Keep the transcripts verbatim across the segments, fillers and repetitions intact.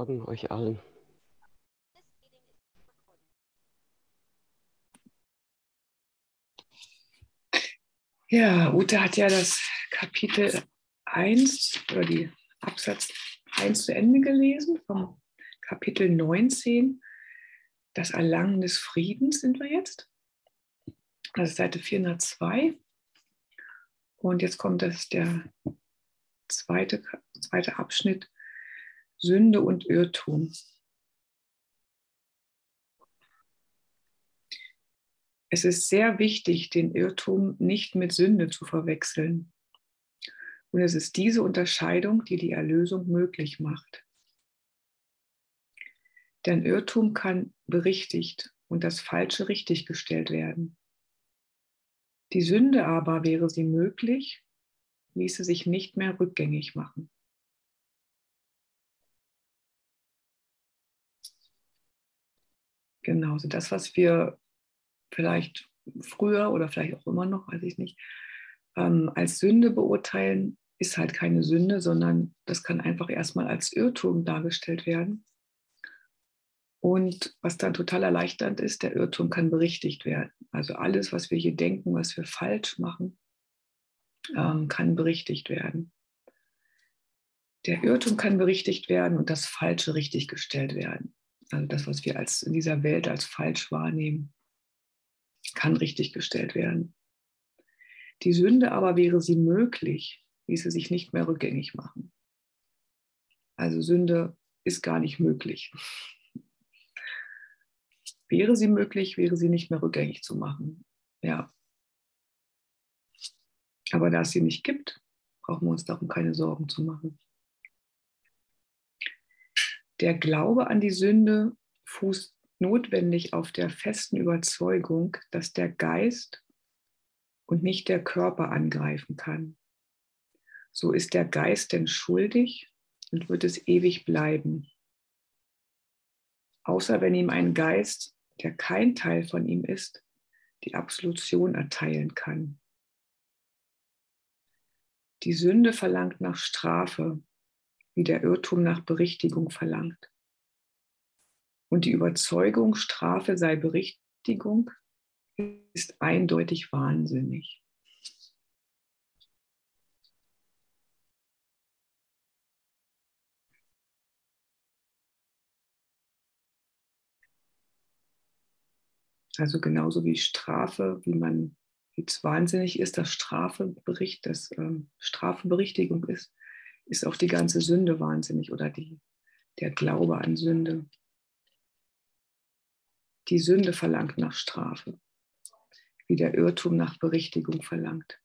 Morgen euch allen. Ja, Ute hat ja das Kapitel eins oder die Absatz eins zu Ende gelesen, vom Kapitel neunzehn, das Erlangen des Friedens sind wir jetzt. Das ist Seite vierhundertzwei. Und jetzt kommt das der zweite, zweite Abschnitt, Sünde und Irrtum. Es ist sehr wichtig, den Irrtum nicht mit Sünde zu verwechseln. Und es ist diese Unterscheidung, die die Erlösung möglich macht. Denn Irrtum kann berichtigt und das Falsche richtiggestellt werden. Die Sünde aber, wäre sie möglich, ließe sich nicht mehr rückgängig machen. Genau, also das, was wir vielleicht früher oder vielleicht auch immer noch, weiß ich nicht, ähm, als Sünde beurteilen, ist halt keine Sünde, sondern das kann einfach erstmal als Irrtum dargestellt werden. Und was dann total erleichternd ist, der Irrtum kann berichtigt werden. Also alles, was wir hier denken, was wir falsch machen, ähm, kann berichtigt werden. Der Irrtum kann berichtigt werden und das Falsche richtiggestellt werden. Also das, was wir als, in dieser Welt als falsch wahrnehmen, kann richtiggestellt werden. Die Sünde aber, wäre sie möglich, ließe sich nicht mehr rückgängig machen. Also Sünde ist gar nicht möglich. Wäre sie möglich, wäre sie nicht mehr rückgängig zu machen. Ja. Aber da es sie nicht gibt, brauchen wir uns darum keine Sorgen zu machen. Der Glaube an die Sünde fußt notwendig auf der festen Überzeugung, dass der Geist und nicht der Körper angreifen kann. So ist der Geist denn schuldig und wird es ewig bleiben. Außer wenn ihm ein Geist, der kein Teil von ihm ist, die Absolution erteilen kann. Die Sünde verlangt nach Strafe, wie der Irrtum nach Berichtigung verlangt. Und die Überzeugung, Strafe sei Berichtigung, ist eindeutig wahnsinnig. Also genauso wie Strafe, wie man wie es wahnsinnig ist, dass Strafe Bericht, dass ähm, Strafe Berichtigung ist, ist auch die ganze Sünde wahnsinnig oder die, der Glaube an Sünde. Die Sünde verlangt nach Strafe, wie der Irrtum nach Berichtigung verlangt.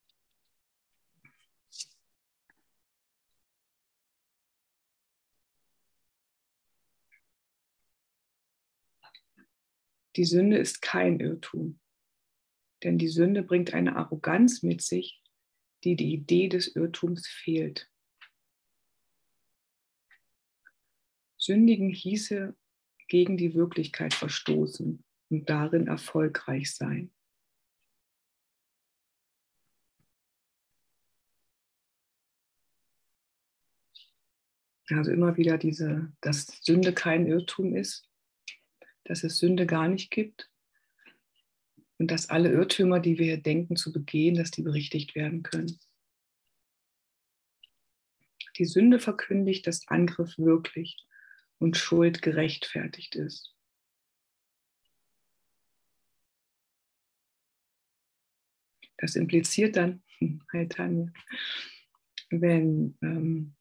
Die Sünde ist kein Irrtum, denn die Sünde bringt eine Arroganz mit sich, die die Idee des Irrtums fehlt. Sündigen hieße gegen die Wirklichkeit verstoßen und darin erfolgreich sein. Also immer wieder diese, dass Sünde kein Irrtum ist, dass es Sünde gar nicht gibt und dass alle Irrtümer, die wir denken zu begehen, dass die berichtigt werden können. Die Sünde verkündigt, dass Angriff wirklich und Schuld gerechtfertigt ist. Das impliziert dann, hi Tanja, wenn ähm,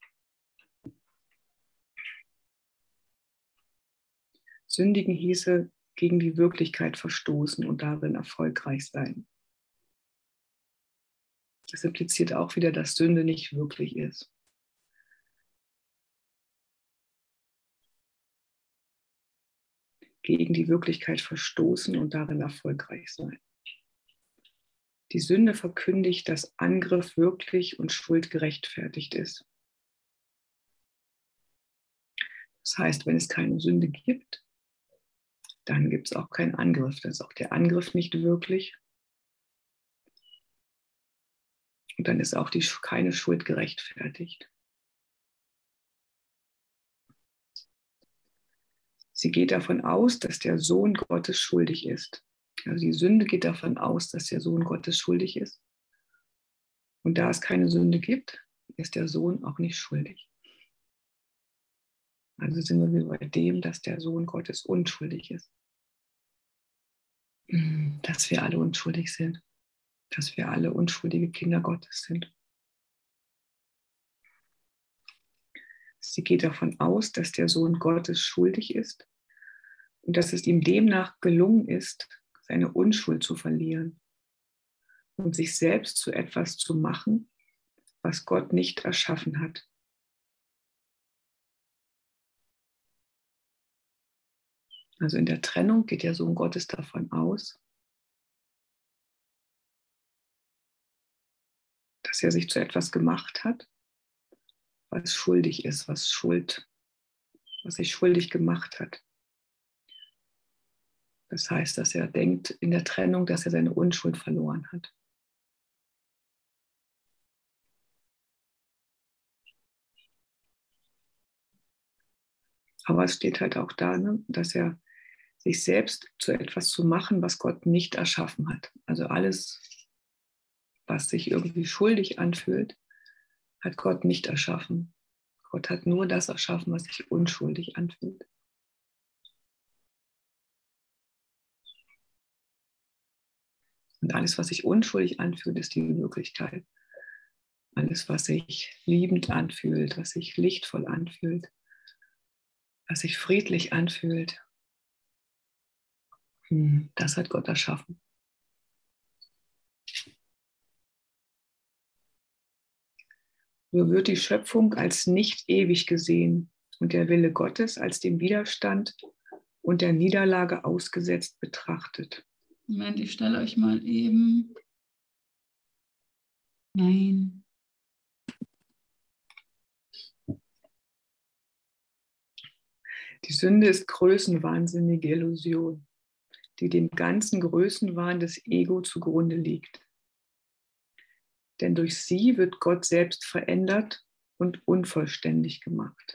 Sündigen hieße, gegen die Wirklichkeit verstoßen und darin erfolgreich sein. Das impliziert auch wieder, dass Sünde nicht wirklich ist. Gegen die Wirklichkeit verstoßen und darin erfolgreich sein. Die Sünde verkündigt, dass Angriff wirklich und Schuld gerechtfertigt ist. Das heißt, wenn es keine Sünde gibt, dann gibt es auch keinen Angriff. Dann ist auch der Angriff nicht wirklich. Und dann ist auch die, keine Schuld gerechtfertigt. Sie geht davon aus, dass der Sohn Gottes schuldig ist. Also die Sünde geht davon aus, dass der Sohn Gottes schuldig ist. Und da es keine Sünde gibt, ist der Sohn auch nicht schuldig. Also sind wir wieder bei dem, dass der Sohn Gottes unschuldig ist. Dass wir alle unschuldig sind. Dass wir alle unschuldige Kinder Gottes sind. Sie geht davon aus, dass der Sohn Gottes schuldig ist und dass es ihm demnach gelungen ist, seine Unschuld zu verlieren und sich selbst zu etwas zu machen, was Gott nicht erschaffen hat. Also in der Trennung geht der Sohn Gottes davon aus, dass er sich zu etwas gemacht hat, was schuldig ist, was Schuld, was sich schuldig gemacht hat. Das heißt, dass er denkt in der Trennung, dass er seine Unschuld verloren hat. Aber es steht halt auch da, ne, dass er sich selbst zu etwas zu machen, was Gott nicht erschaffen hat. Also alles, was sich irgendwie schuldig anfühlt, hat Gott nicht erschaffen. Gott hat nur das erschaffen, was sich unschuldig anfühlt. Und alles, was sich unschuldig anfühlt, ist die Wirklichkeit. Alles, was sich liebend anfühlt, was sich lichtvoll anfühlt, was sich friedlich anfühlt, das hat Gott erschaffen. So wird die Schöpfung als nicht ewig gesehen und der Wille Gottes als dem Widerstand und der Niederlage ausgesetzt betrachtet. Moment, ich stelle euch mal eben. Nein. Die Sünde ist größenwahnsinnige Illusion, die dem ganzen Größenwahn des Ego zugrunde liegt. Denn durch sie wird Gott selbst verändert und unvollständig gemacht.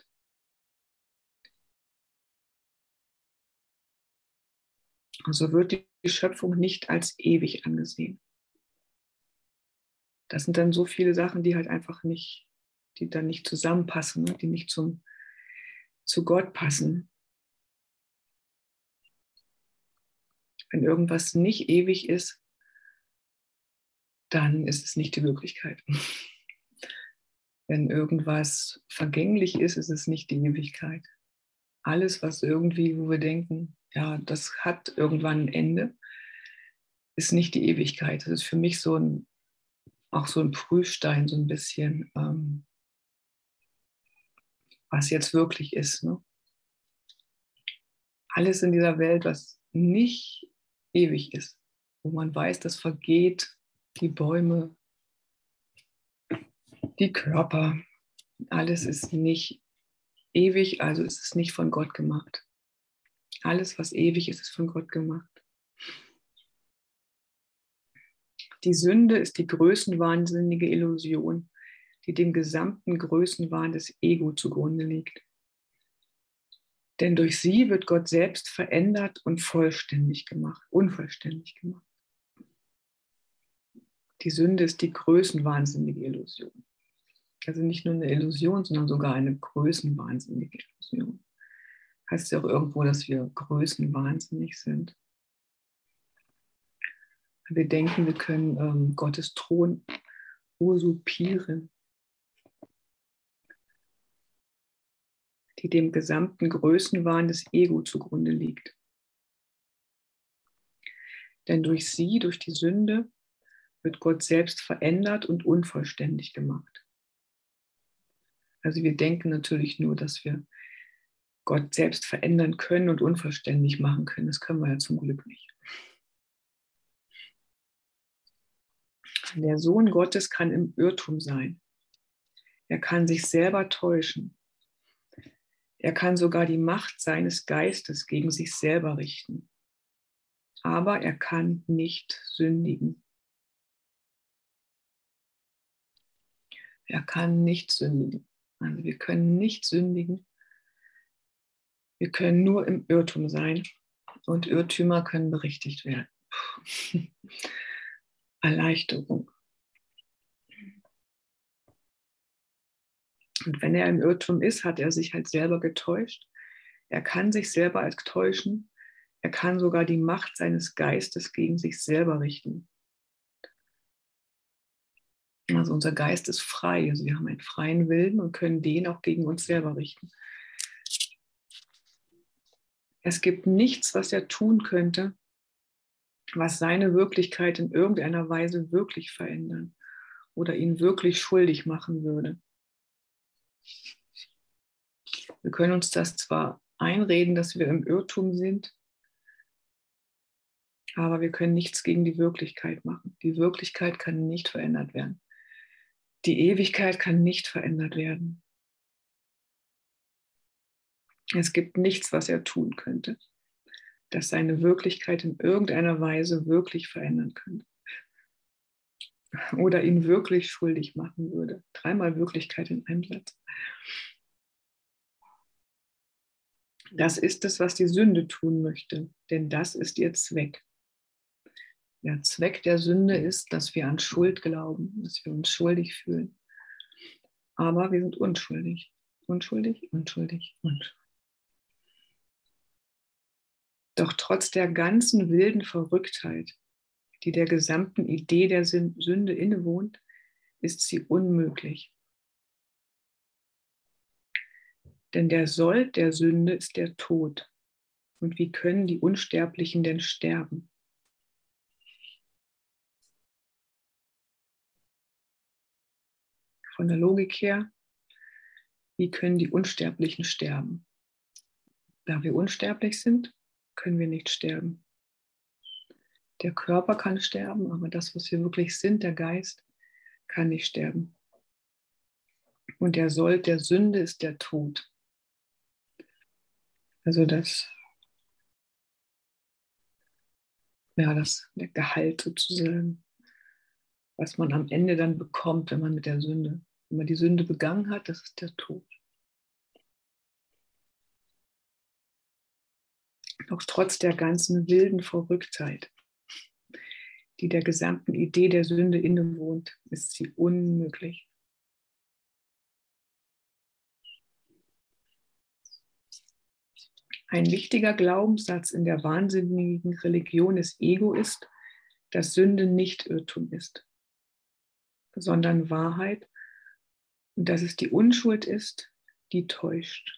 Also wird die Schöpfung nicht als ewig angesehen. Das sind dann so viele Sachen, die halt einfach nicht, die dann nicht zusammenpassen, ne? Die nicht zum, zu Gott passen. Wenn irgendwas nicht ewig ist, dann ist es nicht die Wirklichkeit. Wenn irgendwas vergänglich ist, ist es nicht die Ewigkeit. Alles, was irgendwie, wo wir denken, ja, das hat irgendwann ein Ende, ist nicht die Ewigkeit. Das ist für mich so ein, auch so ein Prüfstein, so ein bisschen, ähm, was jetzt wirklich ist. Ne? Alles in dieser Welt, was nicht ewig ist, wo man weiß, das vergeht, die Bäume, die Körper, alles ist nicht ewig, also ist es nicht von Gott gemacht. Alles, was ewig ist, ist von Gott gemacht. Die Sünde ist die größenwahnsinnige Illusion, die dem gesamten Größenwahn des Ego zugrunde liegt. Denn durch sie wird Gott selbst verändert und vollständig gemacht, unvollständig gemacht. Die Sünde ist die größenwahnsinnige Illusion. Also nicht nur eine Illusion, sondern sogar eine größenwahnsinnige Illusion. Heißt ja auch irgendwo, dass wir größenwahnsinnig sind. Wir denken, wir können ähm, Gottes Thron usurpieren, die dem gesamten Größenwahn des Ego zugrunde liegt. Denn durch sie, durch die Sünde, wird Gott selbst verändert und unvollständig gemacht. Also wir denken natürlich nur, dass wir Gott selbst verändern können und unvollständig machen können. Das können wir ja zum Glück nicht. Der Sohn Gottes kann im Irrtum sein. Er kann sich selber täuschen. Er kann sogar die Macht seines Geistes gegen sich selber richten. Aber er kann nicht sündigen. Er kann nicht sündigen. Also wir können nicht sündigen, Wir können nur im Irrtum sein und Irrtümer können berichtigt werden. Erleichterung. Und wenn er im Irrtum ist, hat er sich halt selber getäuscht. Er kann sich selber als täuschen. Er kann sogar die Macht seines Geistes gegen sich selber richten. Also unser Geist ist frei. Also wir haben einen freien Willen und können den auch gegen uns selber richten. Es gibt nichts, was er tun könnte, was seine Wirklichkeit in irgendeiner Weise wirklich verändern oder ihn wirklich schuldig machen würde. Wir können uns das zwar einreden, dass wir im Irrtum sind, aber wir können nichts gegen die Wirklichkeit machen. Die Wirklichkeit kann nicht verändert werden. Die Ewigkeit kann nicht verändert werden. Es gibt nichts, was er tun könnte, das seine Wirklichkeit in irgendeiner Weise wirklich verändern könnte oder ihn wirklich schuldig machen würde. Dreimal Wirklichkeit in einem Satz. Das ist es, was die Sünde tun möchte, denn das ist ihr Zweck. Der Zweck der Sünde ist, dass wir an Schuld glauben, dass wir uns schuldig fühlen. Aber wir sind unschuldig. Unschuldig, unschuldig, unschuldig. Doch trotz der ganzen wilden Verrücktheit, die der gesamten Idee der Sünde innewohnt, ist sie unmöglich. Denn der Sold der Sünde ist der Tod. Und wie können die Unsterblichen denn sterben? Von der Logik her, wie können die Unsterblichen sterben? Da wir unsterblich sind, können wir nicht sterben. Der Körper kann sterben, aber das, was wir wirklich sind, der Geist, kann nicht sterben. Und der Sold der Sünde ist der Tod. Also das, ja, das der Gehalt sozusagen, was man am Ende dann bekommt, wenn man mit der Sünde, wenn man die Sünde begangen hat, das ist der Tod. Doch trotz der ganzen wilden Verrücktheit, die der gesamten Idee der Sünde innewohnt, ist sie unmöglich. Ein wichtiger Glaubenssatz in der wahnsinnigen Religion des Ego ist, dass Sünde nicht Irrtum ist, sondern Wahrheit und dass es die Unschuld ist, die täuscht.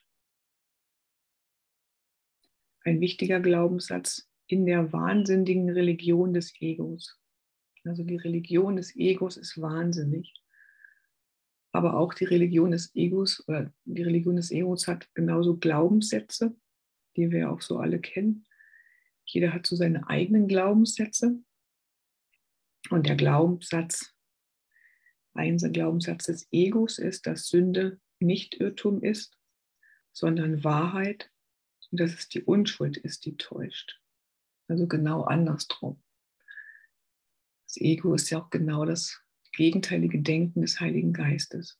Ein wichtiger Glaubenssatz in der wahnsinnigen Religion des Egos. Also die Religion des Egos ist wahnsinnig. Aber auch die Religion des Egos oder die Religion des Egos hat genauso Glaubenssätze, die wir auch so alle kennen. Jeder hat so seine eigenen Glaubenssätze. Und der Glaubenssatz, ein Glaubenssatz des Egos ist, dass Sünde nicht Irrtum ist, sondern Wahrheit und dass es die Unschuld ist, die täuscht. Also genau andersrum. Das Ego ist ja auch genau das gegenteilige Denken des Heiligen Geistes.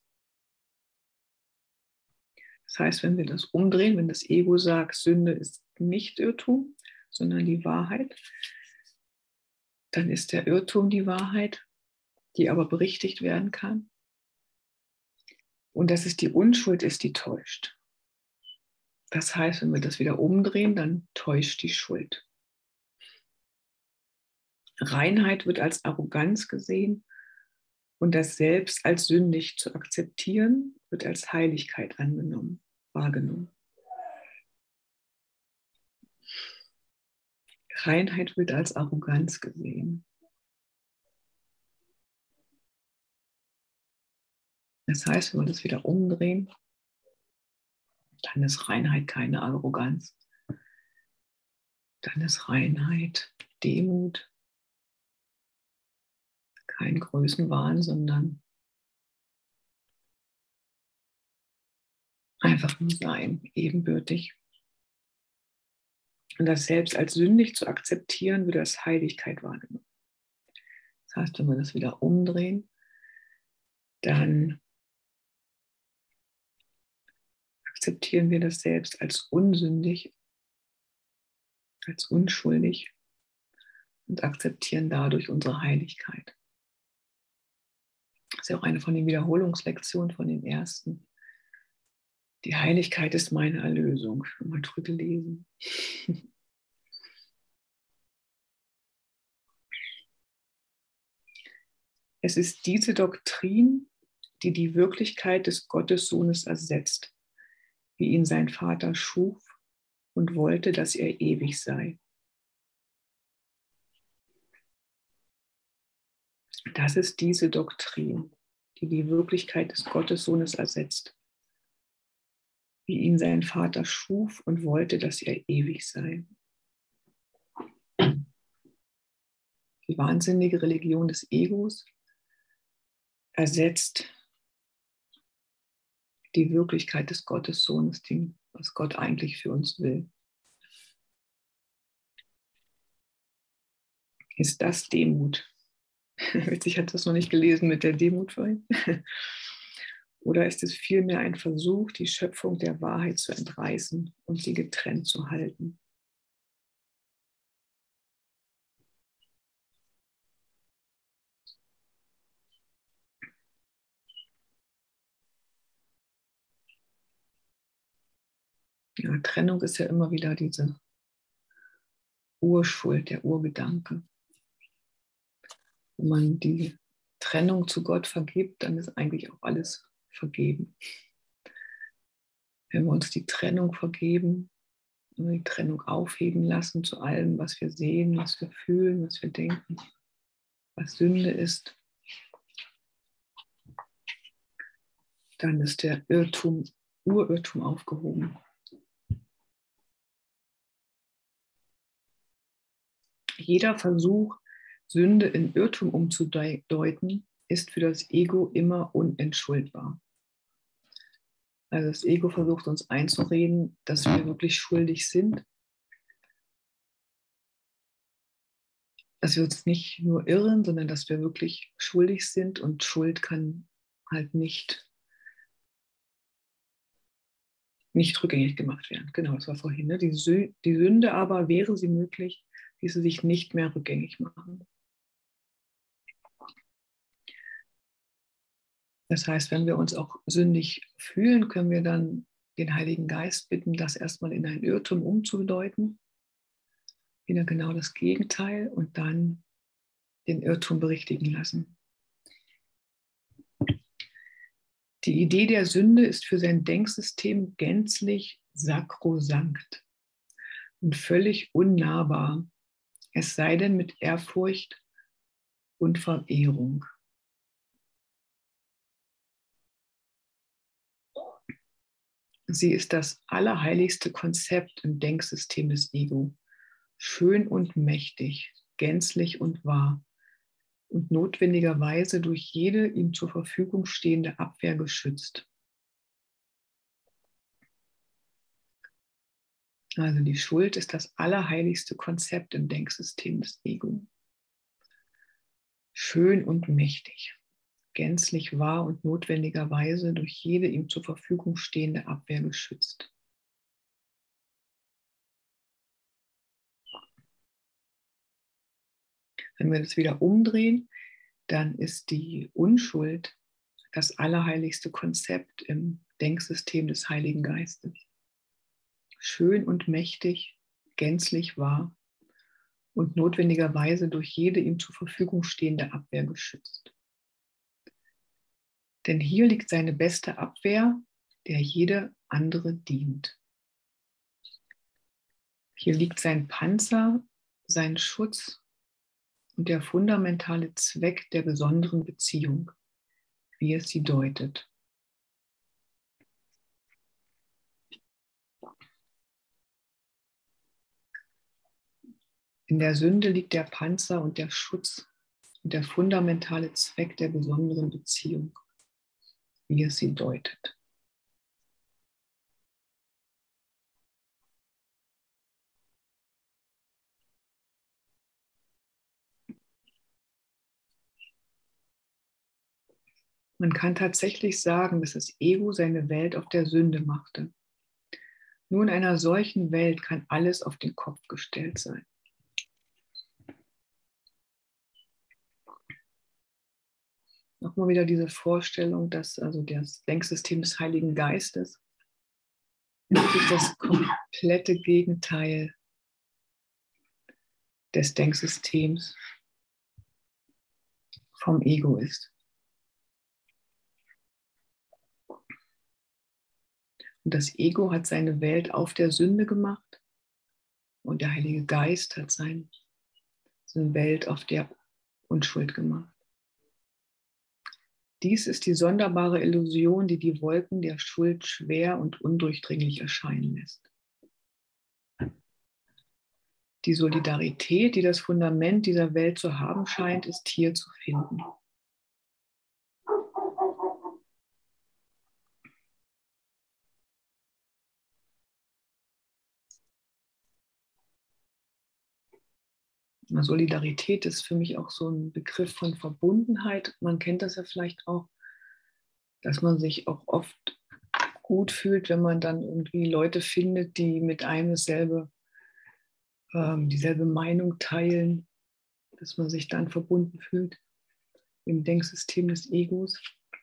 Das heißt, wenn wir das umdrehen, wenn das Ego sagt, Sünde ist nicht Irrtum, sondern die Wahrheit, dann ist der Irrtum die Wahrheit, die aber berichtigt werden kann. Und dass es die Unschuld ist, die täuscht. Das heißt, wenn wir das wieder umdrehen, dann täuscht die Schuld. Reinheit wird als Arroganz gesehen und das Selbst als sündig zu akzeptieren, wird als Heiligkeit angenommen, wahrgenommen. Reinheit wird als Arroganz gesehen. Das heißt, wenn wir das wieder umdrehen, dann ist Reinheit keine Arroganz. Dann ist Reinheit Demut, kein Größenwahn, sondern einfach nur sein, ebenbürtig. Und das Selbst als sündig zu akzeptieren, wird als Heiligkeit wahrgenommen. Das heißt, wenn wir das wieder umdrehen, dann akzeptieren wir das Selbst als unsündig, als unschuldig und akzeptieren dadurch unsere Heiligkeit. Das ist ja auch eine von den Wiederholungslektionen von den ersten. Die Heiligkeit ist meine Erlösung. Mal drüber gelesen. Es ist diese Doktrin, die die Wirklichkeit des Gottessohnes ersetzt, wie ihn sein Vater schuf und wollte, dass er ewig sei. Das ist diese Doktrin, die die Wirklichkeit des Gottessohnes ersetzt, wie ihn sein Vater schuf und wollte, dass er ewig sei. Die wahnsinnige Religion des Egos ersetzt die Wirklichkeit des Gottessohnes, was Gott eigentlich für uns will. Ist das Demut? Witzig, ich hatte das noch nicht gelesen mit der Demut vorhin. Oder ist es vielmehr ein Versuch, die Schöpfung der Wahrheit zu entreißen und sie getrennt zu halten? Ja, Trennung ist ja immer wieder diese Urschuld, der Urgedanke. Wenn man die Trennung zu Gott vergibt, dann ist eigentlich auch alles vergeben. Wenn wir uns die Trennung vergeben, die Trennung aufheben lassen zu allem, was wir sehen, was wir fühlen, was wir denken, was Sünde ist, dann ist der Irrtum, Urirrtum aufgehoben. Jeder Versuch, Sünde in Irrtum umzudeuten, ist für das Ego immer unentschuldbar. Also das Ego versucht uns einzureden, dass wir wirklich schuldig sind, dass wir uns nicht nur irren, sondern dass wir wirklich schuldig sind, und Schuld kann halt nicht, nicht rückgängig gemacht werden. Genau, das war vorhin. Ne? Die, Sü- die Sünde aber, wäre sie möglich, ließe sich nicht mehr rückgängig machen. Das heißt, wenn wir uns auch sündig fühlen, können wir dann den Heiligen Geist bitten, das erstmal in ein Irrtum umzudeuten. Wieder genau das Gegenteil, und dann den Irrtum berichtigen lassen. Die Idee der Sünde ist für sein Denksystem gänzlich sakrosankt und völlig unnahbar, es sei denn mit Ehrfurcht und Verehrung. Sie ist das allerheiligste Konzept im Denksystem des Ego, schön und mächtig, gänzlich und wahr und notwendigerweise durch jede ihm zur Verfügung stehende Abwehr geschützt. Also die Schuld ist das allerheiligste Konzept im Denksystem des Ego. Schön und mächtig, gänzlich wahr und notwendigerweise durch jede ihm zur Verfügung stehende Abwehr geschützt. Wenn wir das wieder umdrehen, dann ist die Unschuld das allerheiligste Konzept im Denksystem des Heiligen Geistes. Schön und mächtig, gänzlich wahr und notwendigerweise durch jede ihm zur Verfügung stehende Abwehr geschützt. Denn hier liegt seine beste Abwehr, der jede andere dient. Hier liegt sein Panzer, sein Schutz und der fundamentale Zweck der besonderen Beziehung, wie es sie deutet. In der Sünde liegt der Panzer und der Schutz und der fundamentale Zweck der besonderen Beziehung, wie es sie deutet. Man kann tatsächlich sagen, dass das Ego seine Welt auf der Sünde machte. Nur in einer solchen Welt kann alles auf den Kopf gestellt sein. Nochmal wieder diese Vorstellung, dass also das Denksystem des Heiligen Geistes wirklich das komplette Gegenteil des Denksystems vom Ego ist. Und das Ego hat seine Welt auf der Sünde gemacht und der Heilige Geist hat seine, seine Welt auf der Unschuld gemacht. Dies ist die sonderbare Illusion, die die Wolken der Schuld schwer und undurchdringlich erscheinen lässt. Die Solidarität, die das Fundament dieser Welt zu haben scheint, ist hier zu finden. Solidarität ist für mich auch so ein Begriff von Verbundenheit. Man kennt das ja vielleicht auch, dass man sich auch oft gut fühlt, wenn man dann irgendwie Leute findet, die mit einem dasselbe, ähm, dieselbe Meinung teilen, dass man sich dann verbunden fühlt im Denksystem des Egos.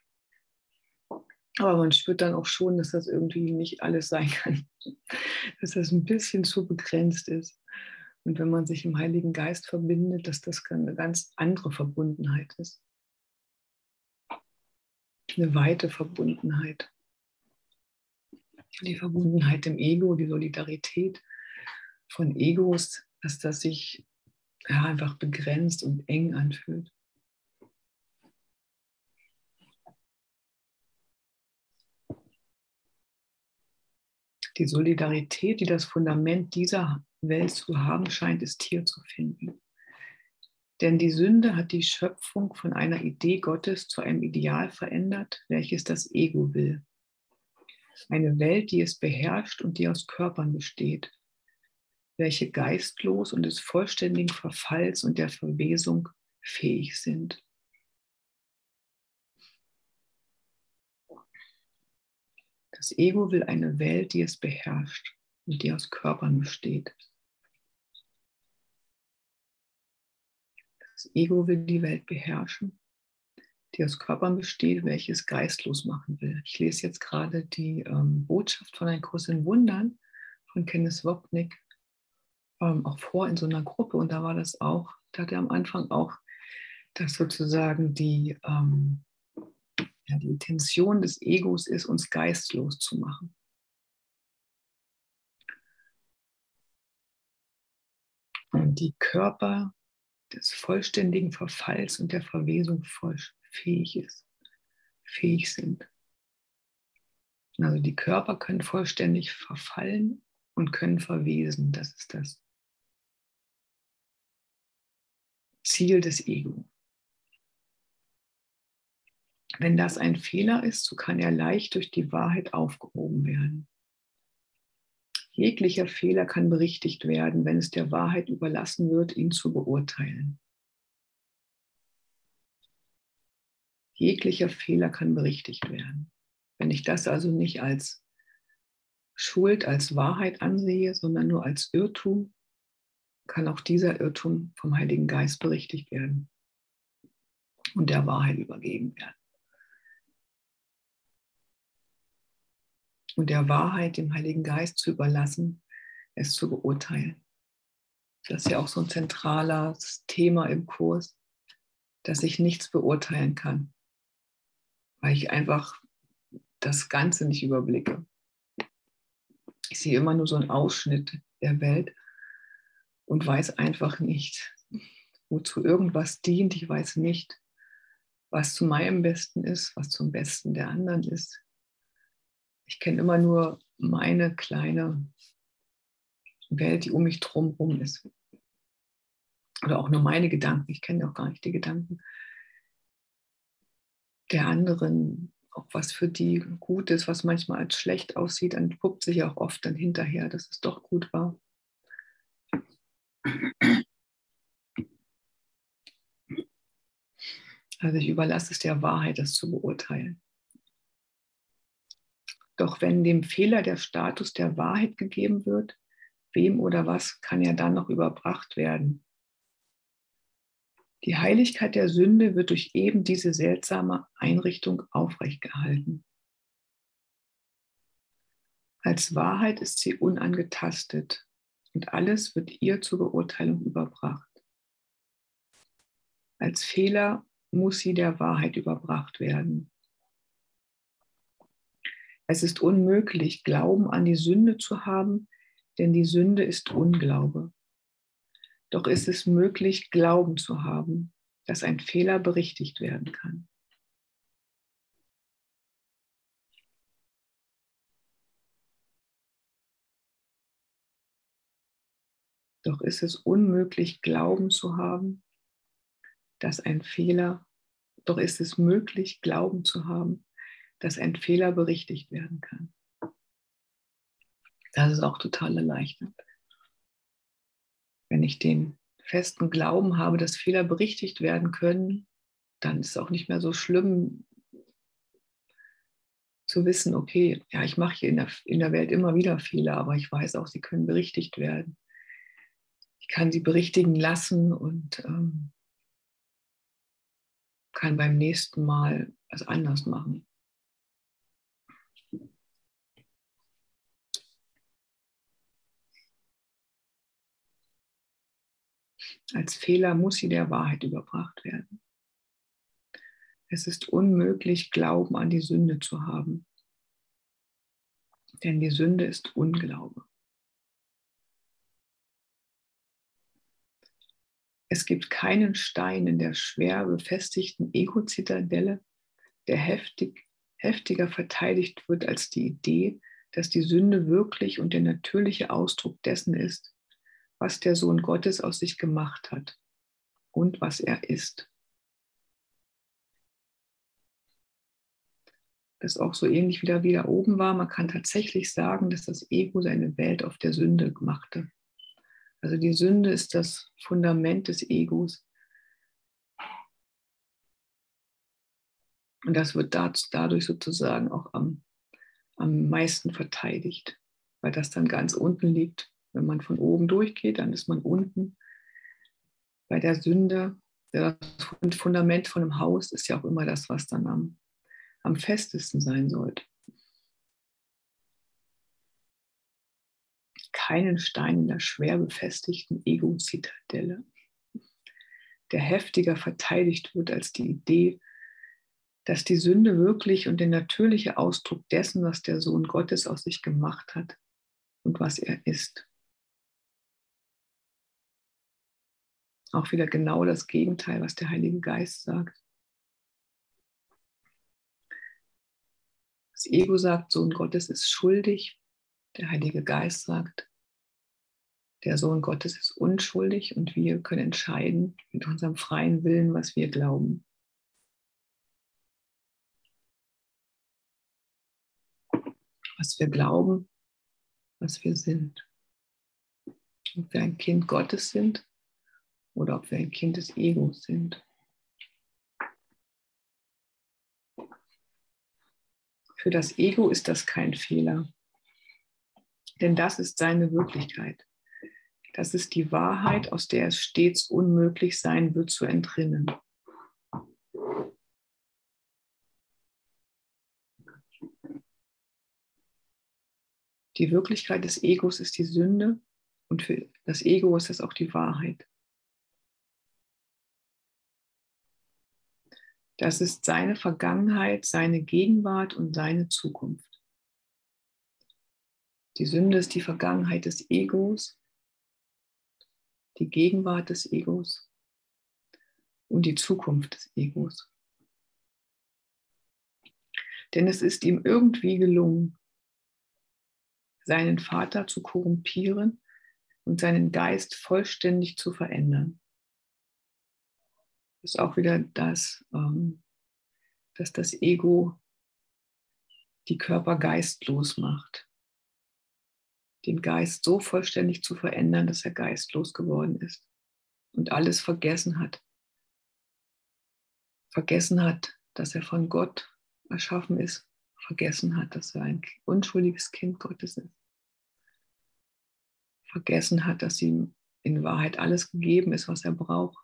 Aber man spürt dann auch schon, dass das irgendwie nicht alles sein kann, dass das ein bisschen zu begrenzt ist. Und wenn man sich im Heiligen Geist verbindet, dass das eine ganz andere Verbundenheit ist. Eine weite Verbundenheit. Die Verbundenheit im Ego, die Solidarität von Egos, dass das sich ja, einfach begrenzt und eng anfühlt. Die Solidarität, die das Fundament dieser Welt zu haben scheint, ist hier zu finden. Denn die Sünde hat die Schöpfung von einer Idee Gottes zu einem Ideal verändert, welches das Ego will. Eine Welt, die es beherrscht und die aus Körpern besteht, welche geistlos und des vollständigen Verfalls und der Verwesung fähig sind. Das Ego will eine Welt, die es beherrscht und die aus Körpern besteht. Das Ego will die Welt beherrschen, die aus Körpern besteht, welches geistlos machen will. Ich lese jetzt gerade die ähm, Botschaft von Ein Kurs in Wundern von Kenneth Wapnick ähm, auch vor in so einer Gruppe. Und da war das auch, da hat er am Anfang auch, dass sozusagen die, ähm, ja, die Intention des Egos ist, uns geistlos zu machen. Und die Körper des vollständigen Verfalls und der Verwesung voll fähig ist, fähig sind. Also die Körper können vollständig verfallen und können verwesen. Das ist das Ziel des Ego. Wenn das ein Fehler ist, so kann er leicht durch die Wahrheit aufgehoben werden. Jeglicher Fehler kann berichtigt werden, wenn es der Wahrheit überlassen wird, ihn zu beurteilen. Jeglicher Fehler kann berichtigt werden. Wenn ich das also nicht als Schuld, als Wahrheit ansehe, sondern nur als Irrtum, kann auch dieser Irrtum vom Heiligen Geist berichtigt werden und der Wahrheit übergeben werden. Und der Wahrheit, dem Heiligen Geist zu überlassen, es zu beurteilen. Das ist ja auch so ein zentrales Thema im Kurs, dass ich nichts beurteilen kann, weil ich einfach das Ganze nicht überblicke. Ich sehe immer nur so einen Ausschnitt der Welt und weiß einfach nicht, wozu irgendwas dient. Ich weiß nicht, was zu meinem Besten ist, was zum Besten der anderen ist. Ich kenne immer nur meine kleine Welt, die um mich drumherum ist. Oder auch nur meine Gedanken. Ich kenne auch gar nicht die Gedanken der anderen, auch was für die gut ist, was manchmal als schlecht aussieht, dann guckt sich auch oft dann hinterher, dass es doch gut war. Also ich überlasse es der Wahrheit, das zu beurteilen. Doch wenn dem Fehler der Status der Wahrheit gegeben wird, wem oder was kann er dann noch überbracht werden? Die Heiligkeit der Sünde wird durch eben diese seltsame Einrichtung aufrechtgehalten. Als Wahrheit ist sie unangetastet und alles wird ihr zur Beurteilung überbracht. Als Fehler muss sie der Wahrheit überbracht werden. Es ist unmöglich, Glauben an die Sünde zu haben, denn die Sünde ist Unglaube. Doch ist es möglich, Glauben zu haben, dass ein Fehler berichtigt werden kann. Doch ist es unmöglich, Glauben zu haben, dass ein Fehler, doch ist es möglich, Glauben zu haben, dass ein Fehler berichtigt werden kann. Das ist auch total erleichternd. Wenn ich den festen Glauben habe, dass Fehler berichtigt werden können, dann ist es auch nicht mehr so schlimm zu wissen, okay, ja, ich mache hier in der, in der Welt immer wieder Fehler, aber ich weiß auch, sie können berichtigt werden. Ich kann sie berichtigen lassen und ähm, kann beim nächsten Mal es anders machen. Als Fehler muss sie der Wahrheit überbracht werden. Es ist unmöglich, Glauben an die Sünde zu haben, denn die Sünde ist Unglaube. Es gibt keinen Stein in der schwer befestigten Ego-Zitadelle, der heftig, heftiger verteidigt wird als die Idee, dass die Sünde wirklich und der natürliche Ausdruck dessen ist, was der Sohn Gottes aus sich gemacht hat und was er ist. Das ist auch so ähnlich wie da wieder oben war. Man kann tatsächlich sagen, dass das Ego seine Welt auf der Sünde machte. Also die Sünde ist das Fundament des Egos. Und das wird dadurch sozusagen auch am, am meisten verteidigt, weil das dann ganz unten liegt. Wenn man von oben durchgeht, dann ist man unten. Bei der Sünde, das Fundament von einem Haus ist ja auch immer das, was dann am, am festesten sein sollte. Keinen Stein in der schwer befestigten Ego-Zitadelle, der heftiger verteidigt wird als die Idee, dass die Sünde wirklich und der natürliche Ausdruck dessen, was der Sohn Gottes aus sich gemacht hat und was er ist. Auch wieder genau das Gegenteil, was der Heilige Geist sagt. Das Ego sagt, Sohn Gottes ist schuldig. Der Heilige Geist sagt, der Sohn Gottes ist unschuldig und wir können entscheiden mit unserem freien Willen, was wir glauben. Was wir glauben, was wir sind. Ob wir ein Kind Gottes sind oder ob wir ein Kind des Egos sind. Für das Ego ist das kein Fehler, denn das ist seine Wirklichkeit. Das ist die Wahrheit, aus der es stets unmöglich sein wird zu entrinnen. Die Wirklichkeit des Egos ist die Sünde und für das Ego ist das auch die Wahrheit. Das ist seine Vergangenheit, seine Gegenwart und seine Zukunft. Die Sünde ist die Vergangenheit des Egos, die Gegenwart des Egos und die Zukunft des Egos. Denn es ist ihm irgendwie gelungen, seinen Vater zu korrumpieren und seinen Geist vollständig zu verändern. Das ist auch wieder das, dass das Ego die Körper geistlos macht. Den Geist so vollständig zu verändern, dass er geistlos geworden ist und alles vergessen hat. Vergessen hat, dass er von Gott erschaffen ist vergessen hat, dass er ein unschuldiges Kind Gottes ist. Vergessen hat, dass ihm in Wahrheit alles gegeben ist, was er braucht.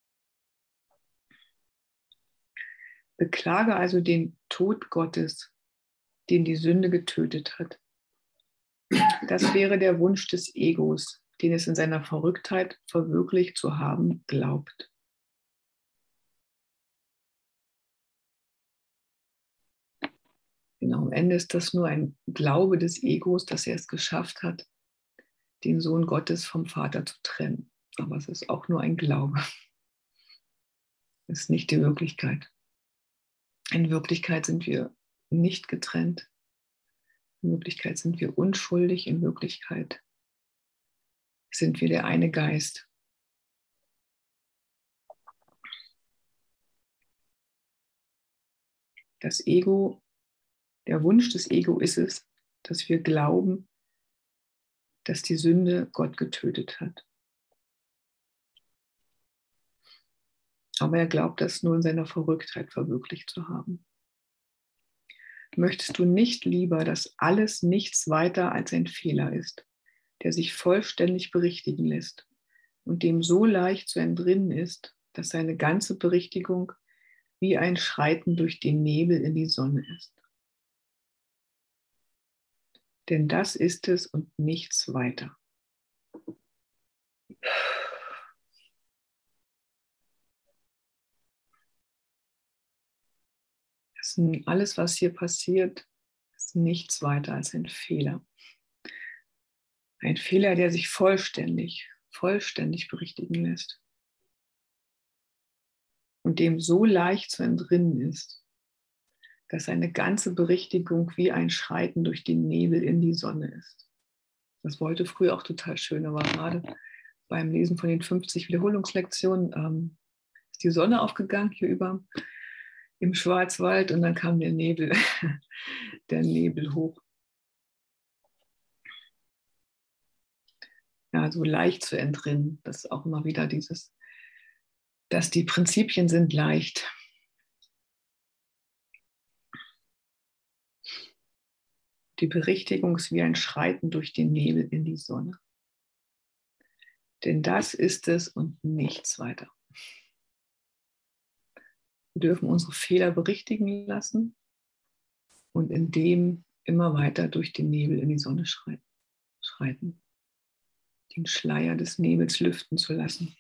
Beklage also den Tod Gottes, den die Sünde getötet hat. Das wäre der Wunsch des Egos, den es in seiner Verrücktheit verwirklicht zu haben glaubt. Genau, am Ende ist das nur ein Glaube des Egos, dass er es geschafft hat, den Sohn Gottes vom Vater zu trennen. Aber es ist auch nur ein Glaube. Es ist nicht die Wirklichkeit. In Wirklichkeit sind wir nicht getrennt. In Wirklichkeit sind wir unschuldig. In Wirklichkeit sind wir der eine Geist. Das Ego, der Wunsch des Ego ist es, dass wir glauben, dass die Sünde Gott getötet hat. Aber er glaubt, das nur in seiner Verrücktheit verwirklicht zu haben. Möchtest du nicht lieber, dass alles nichts weiter als ein Fehler ist, der sich vollständig berichtigen lässt und dem so leicht zu entrinnen ist, dass seine ganze Berichtigung wie ein Schreiten durch den Nebel in die Sonne ist? Denn das ist es und nichts weiter. Das ist alles, was hier passiert, ist nichts weiter als ein Fehler. Ein Fehler, der sich vollständig, vollständig berichtigen lässt und dem so leicht zu entrinnen ist, dass seine ganze Berichtigung wie ein Schreiten durch den Nebel in die Sonne ist. Das wollte früher auch total schön, aber gerade beim Lesen von den fünfzig Wiederholungslektionen ähm, ist die Sonne aufgegangen hier über im Schwarzwald und dann kam der Nebel, der Nebel hoch. Ja, so leicht zu entrinnen, das ist auch immer wieder dieses, dass die Prinzipien sind leicht. Die Berichtigung ist wie ein Schreiten durch den Nebel in die Sonne. Denn das ist es und nichts weiter. Wir dürfen unsere Fehler berichtigen lassen und in dem immer weiter durch den Nebel in die Sonne schreiten. Den Schleier des Nebels lüften zu lassen.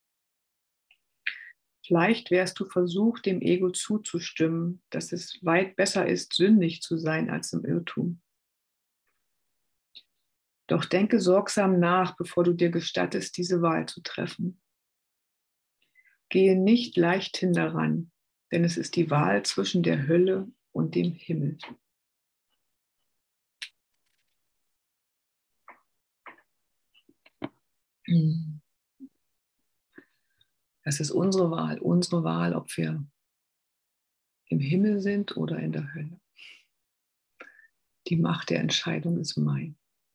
Vielleicht wärst du versucht, dem Ego zuzustimmen, dass es weit besser ist, sündig zu sein als im Irrtum. Doch denke sorgsam nach, bevor du dir gestattest, diese Wahl zu treffen. Gehe nicht leichthin daran, denn es ist die Wahl zwischen der Hölle und dem Himmel. Das ist unsere Wahl, unsere Wahl, ob wir im Himmel sind oder in der Hölle. Die Macht der Entscheidung ist mein.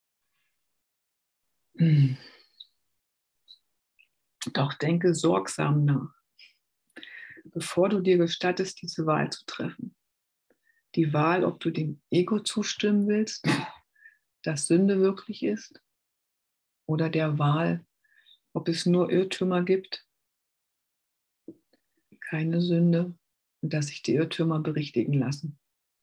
Doch denke sorgsam nach, bevor du dir gestattest, diese Wahl zu treffen. Die Wahl, ob du dem Ego zustimmen willst, dass Sünde wirklich ist, oder der Wahl, ob es nur Irrtümer gibt, keine Sünde, und dass sich die Irrtümer berichtigen lassen.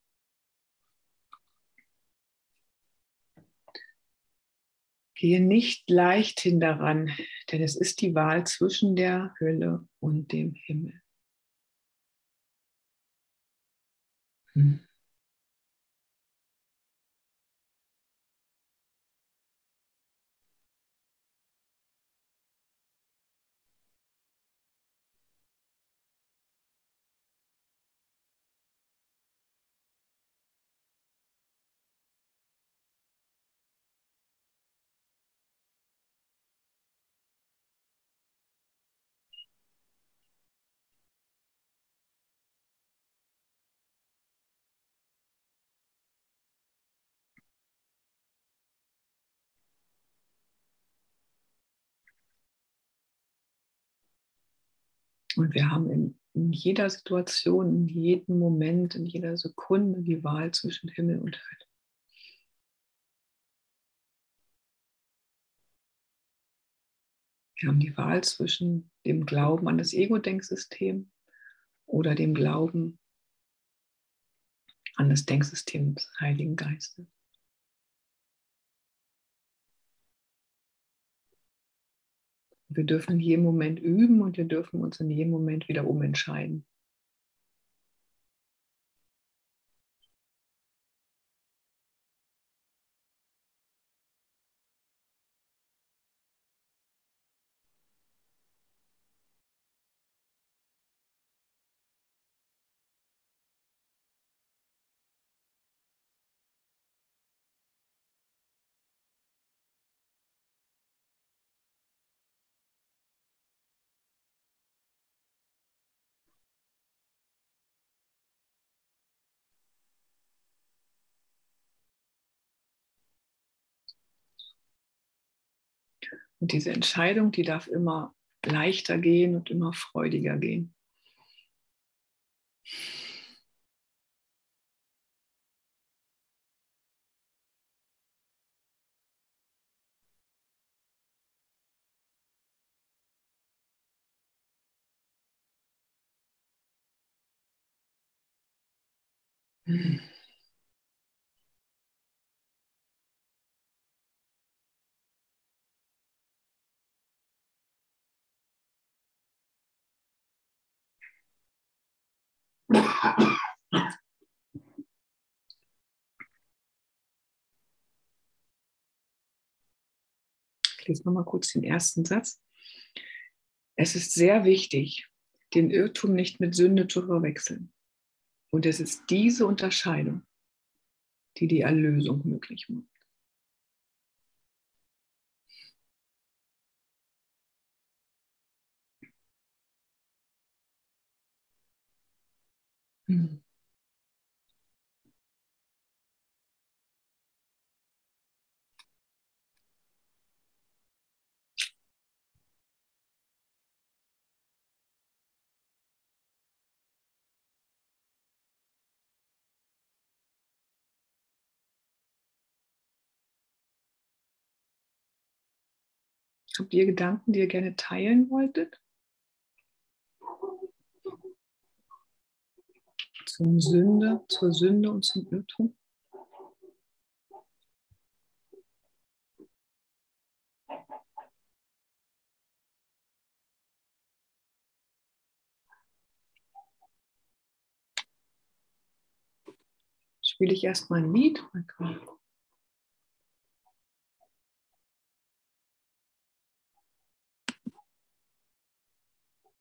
Gehe nicht leichthin daran, denn es ist die Wahl zwischen der Hölle und dem Himmel. Hm. Und wir haben in in jeder Situation, in jedem Moment, in jeder Sekunde die Wahl zwischen Himmel und Hölle. Wir haben die Wahl zwischen dem Glauben an das Ego-Denksystem oder dem Glauben an das Denksystem des Heiligen Geistes. Wir dürfen in jedem Moment üben und wir dürfen uns in jedem Moment wieder umentscheiden. Und diese Entscheidung, die darf immer leichter gehen und immer freudiger gehen. Ich lese nochmal kurz den ersten Satz. Es ist sehr wichtig, den Irrtum nicht mit Sünde zu verwechseln. Und es ist diese Unterscheidung, die die Erlösung möglich macht. Hm. Habt ihr Gedanken, die ihr gerne teilen wolltet? Zum Sünde, zur Sünde und zum Irrtum? Spiele ich erstmal ein Lied? Okay.